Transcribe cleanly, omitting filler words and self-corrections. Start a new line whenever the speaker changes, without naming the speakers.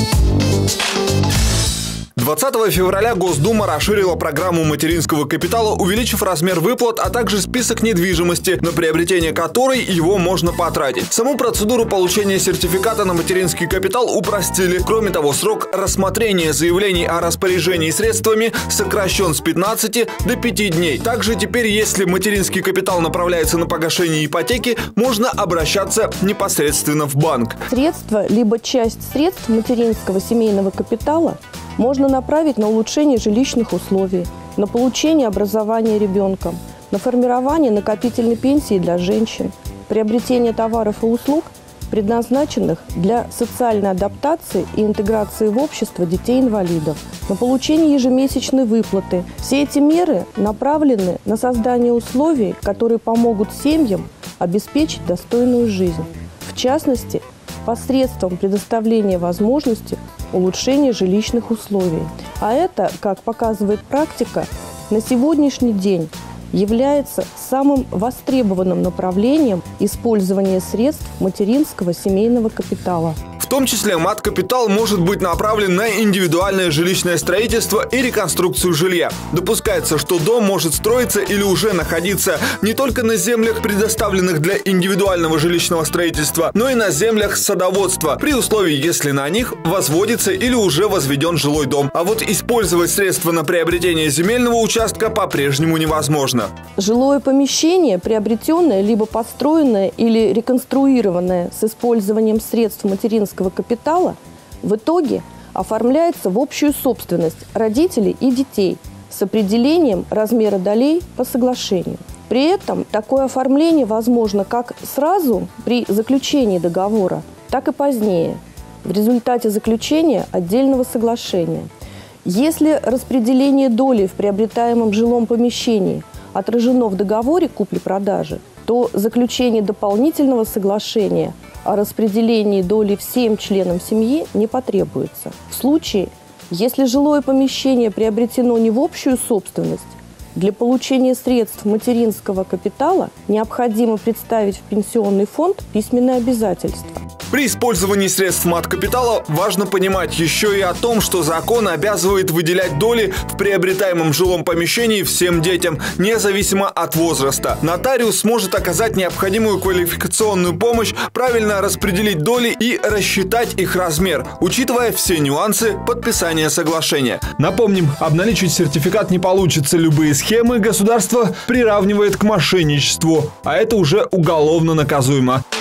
20 февраля Госдума расширила программу материнского капитала, увеличив размер выплат, а также список недвижимости, на приобретение которой его можно потратить. Саму процедуру получения сертификата на материнский капитал упростили. Кроме того, срок рассмотрения заявлений о распоряжении средствами сокращен с 15 до 5 дней. Также теперь, если материнский капитал направляется на погашение ипотеки, можно обращаться непосредственно в банк.
Средства, либо часть средств материнского семейного капитала можно направить на улучшение жилищных условий, на получение образования ребенка, на формирование накопительной пенсии для женщин, приобретение товаров и услуг, предназначенных для социальной адаптации и интеграции в общество детей-инвалидов, на получение ежемесячной выплаты. Все эти меры направлены на создание условий, которые помогут семьям обеспечить достойную жизнь. В частности, посредством предоставления возможности улучшения жилищных условий. А это, как показывает практика, на сегодняшний день является самым востребованным направлением использования средств материнского семейного капитала.
В том числе мат-капитал может быть направлен на индивидуальное жилищное строительство и реконструкцию жилья. Допускается, что дом может строиться или уже находиться не только на землях, предоставленных для индивидуального жилищного строительства, но и на землях садоводства, при условии, если на них возводится или уже возведен жилой дом. А вот использовать средства на приобретение земельного участка по-прежнему невозможно.
Жилое помещение, приобретенное, либо построенное или реконструированное с использованием средств материнского капитала, в итоге оформляется в общую собственность родителей и детей с определением размера долей по соглашению. При этом такое оформление возможно как сразу при заключении договора, так и позднее, в результате заключения отдельного соглашения. Если распределение доли в приобретаемом жилом помещении отражено в договоре купли-продажи, то заключение дополнительного соглашения о распределении доли всем членам семьи не потребуется. В случае, если жилое помещение приобретено не в общую собственность, для получения средств материнского капитала необходимо представить в пенсионный фонд письменное обязательство.
При использовании средств мат-капитала важно понимать еще и о том, что закон обязывает выделять доли в приобретаемом жилом помещении всем детям, независимо от возраста. Нотариус сможет оказать необходимую квалификационную помощь, правильно распределить доли и рассчитать их размер, учитывая все нюансы подписания соглашения. Напомним, обналичить сертификат не получится. Любые схемы государство приравнивает к мошенничеству, а это уже уголовно наказуемо.